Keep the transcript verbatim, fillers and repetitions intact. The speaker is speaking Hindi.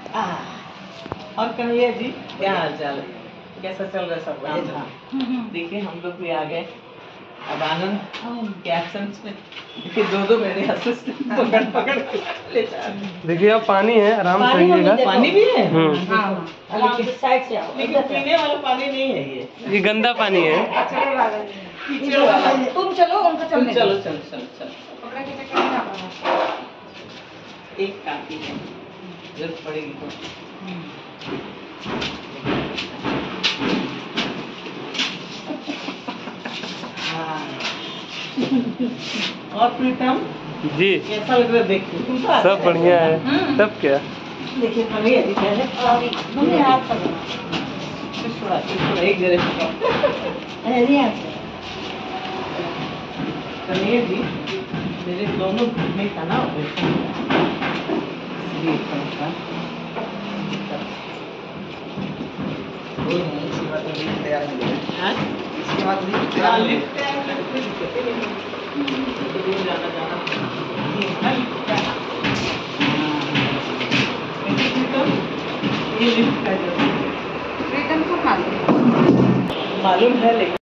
और कन्हैया जी क्या हाल चाल है, कैसा चल रहा है सब काम? देखिए हम लोग भी आ गए अब आनंद के एब्सेंस में। देखिए दो दो मेरे असिस्टेंट पकड़ पकड़ के ले जा रहे हैं। देखिए अब पानी है, आराम से आइएगा। पानी भी है लेकिन साइड से आओ, लेकिन पीने वाला पानी नहीं है ये, ये गंदा पानी है। कीचड़ वाला। तुम चलो, उनको चलने दो। चलो चलो चलो चलो एक काफी है, जरूरत पड़ेगी तो। और प्रीतम जी कैसा लग रहा है देख के? तुम तो आते सब हैं। बढ़िया है। तब क्या देखिए कन्हैया जी पहले तुमने हाथ पकड़ा। थोड़ा थोड़ा एक जगह पकड़ो। अरे नहीं आते। कन्हैया जी मेरे दोनों में था ना ऑपरेशन, इसलिए थोड़ा सा कोई नहीं, इसके बाद तो लिफ्ट तैयार हो गया। हाँ? इसके बाद लिफ्ट हाँ, तैयार हो लिफ्ट गया। है, लिफ्ट में दिक्कत ही नहीं है। तो दूर जाना जाना ये है ना लिफ्ट का। हाँ। ऐसे प्रीतम, ये लिफ्ट का जो प्रीतम को मालूम मालूम है लेकिन